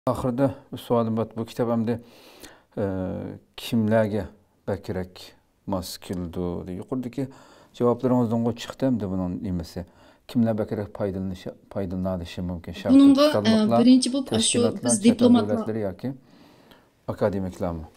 Ahırda sualim var. Bu kitap hem de kimlerge bekirek mas kildi. Yukarıdaki cevaplarınızdan o çıktı hem de bunun imesi. Kimler bekirek faydalanışı mümkün. Şartlı Bununla tutarlıklar, birinci bu şu teşkilatlar, biz çetel diplomatlar devletleri yaki akademikler mi?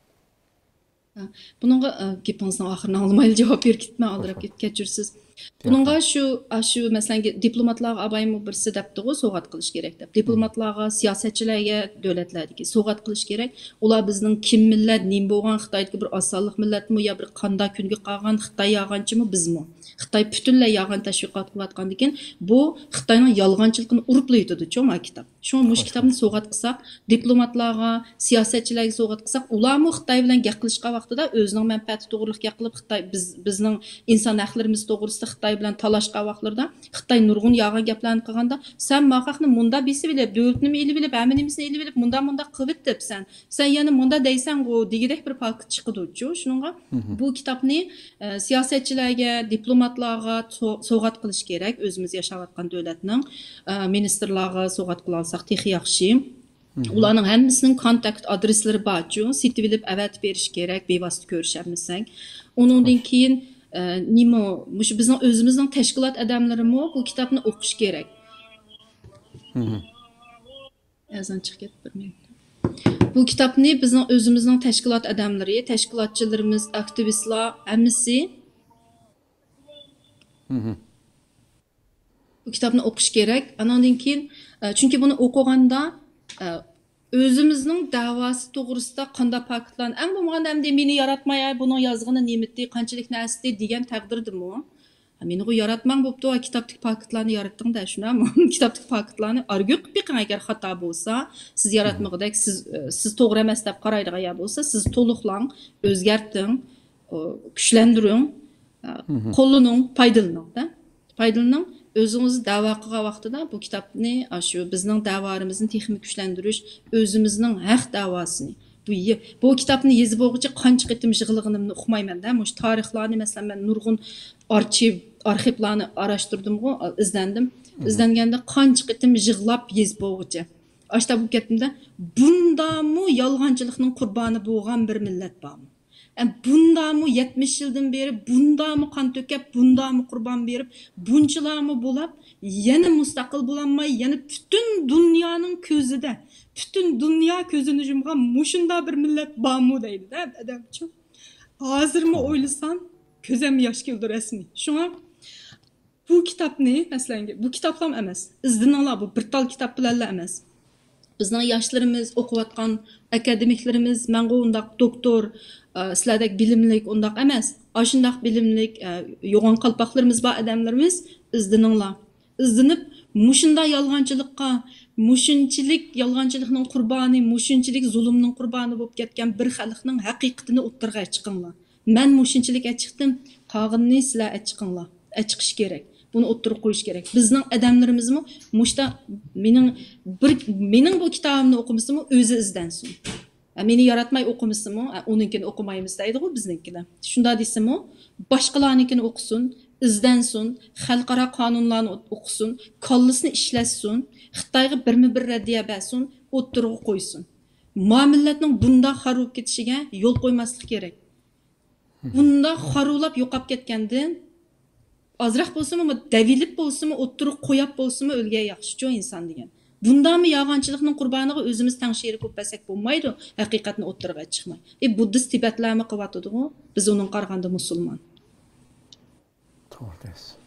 bununla gapinizning oxirini olmayli javob berib ketmay Hoş oldirib hoş. ketgursiz. Diyaklar. Bununla şu mesela diplomatlarga abaymu birisi depdi so'g'at qilish kerak deb. Diplomatlarga, siyosatchilarga, davlatlarga so'g'at qilish kerak. Ular bizning kim millat, nim bo'lgan Xitoydagi bir osonlik millatmi yo bir qanda kunga qolgan Xitoy yog'onchimi bizmi? Xitoy butunlay yolg'on tashviqot qilayotgandan keyin bu Xitoyning yolg'onchiligini uriblaydi cho'ma kitob. Shu mush Hoş hoş. kitobni so'g'at qilsak, diplomatlarga, siyosatchilarga so'g'at qilsak, ularmi Xitoy bilan gap qilishga vaqtida o'zining manfaati to'g'riliq gap qilib Xitoy bizning inson haqlarimiz to'g'risida Xitoy bilan talashqa vaqtlarda Xitoy nurg'un yolg'on gaplarni qilganda, sen maqaqni munda besi bilib, davlatni eli bilib, hammasini eli bilib, munda qilib debsan. Sen yana munda deysan-ku, degidek bir fakt chiqdi-chu. Shuningga bu kitobni siyosatchilarga, diplomatlarga so'g'at qilish kerak. O'zimiz yashayotgan davlatning ministrlarga so'g'at qila olsak texi yaxshi. Ularning hammasining kontakt adreslari bor-chu, setib bilib avatib berish kerak, bevosita ko'rishamizsak. Uningdan Hoş. keyin nima, shu bizning o'zimizning tashkilot odamlarimi bu kitobni o'qish kerak. Azon chiqib ketdi bir minut. Bu kitobni bizning o'zimizning tashkilot odamlari, tashkilotchilarimiz, aktivistlar hammasi bu kitobni o'qish kerak. Andan keyin chunki buni o'qiganda o'zimizning da'vosi to'g'risida qanday faktlarni eng bo'lmaganda hamda meni yaratmay buni yozg'ini nemitdi, qanchalik narsa degan taqdirdimi? Meni bu yaratmang bo'pti, o kitobdagi faktlarni yaratding-da, shunami? Kitobdagi faktlarni argu qilib beqing agar xato bo'lsa, siz yaratmag'idek siz to'g'ri emas deb qaraydigan bo'lsa, siz to'liqlang, o'zgarting, kuchlantiring, qo'llaning, foydalaning-da. Foydalaning. Özünüz dava qilgan vaqtida bu kitobni shu bizning da'volarimizni texnik kuchlantirish, o'zimizning haq davosini bu kitobni yezib o'qichi qancha qitim yig'ilganimni uqmayman-da. Mush tarixlarni masalan men nurg'un arxivlarni arashtirdim-ku, izlandim. Izlanganda qancha qitim yig'lab yezib o'qichi. Ashta bu ketdimda bundamı yolg'onchilikning qurboni bo'lgan bir millat bormi? Bundamı 70 yıldan beri bundamı kan tökep, bundamı kurban verip, bunçılarımı bulup, yeni müstakil bulanmayı, yani bütün dünyanın közüde, bütün dünya közünü cümle muşunda bir millet bağımı deydi de adamcığım. Hazır mı oylasan, közem yaş geldi resmi. Şuna bu kitap ne? Mesela bu kitaplam emez. İzdinalar bu, bir tal kitap bilenler emez. Bizning yoshlarimiz o'qiyotgan akademiklarimiz menga undaq doktor sizlardek bilimlik undaq emas. Ashundaq bilimlik yo'g'on qalpoqlarimiz bor odamlarimiz izdininglar. Izdinib mushunda yolg'onchilikqa, mushunchilik yolg'onchilikning qurboni, mushunchilik zulmning qurboni bo'lib ketgan bir xalqning haqiqatini o'ttirg'a chiqinglar. Men mushunchilik chiqdim, qog'inni sizlar chiqinglar. Chiqish kerak. Bunu oturup koyuş gerek. Bizning adamlarımızmı muşta mening bu kitabımni okumasımı özü izlensin. Meni yaratmay okumasımı, onunkini okumayımız deydi o bizninkiler. Şunda deysem o, başkalarınkini okusun, izlensin, xalqaro qonunlarni okusun, kallısını işletsin, Xitoyga bir raddiya bersin, oturup koysun. Muamillatning bunda xarub ketişige yol koymaslik gerek. Bunda xarulab yo'qab ketgandan azraq bo'lsa-mu, davilib bo'lsa-mu, o'ttirib qo'yab bo'lsa-mu o'lgan yaxshi-ku inson degan. Bundami yolg'onchilikning qurboniga o'zimiz tangshiri ko'p bo'lsak bo'lmaydi, haqiqatni o'ttirib chiqmay. Buddist Tibetlarni qilyotdi-ku, biz uning qaraganda musulmon. To'g'ri deysiz.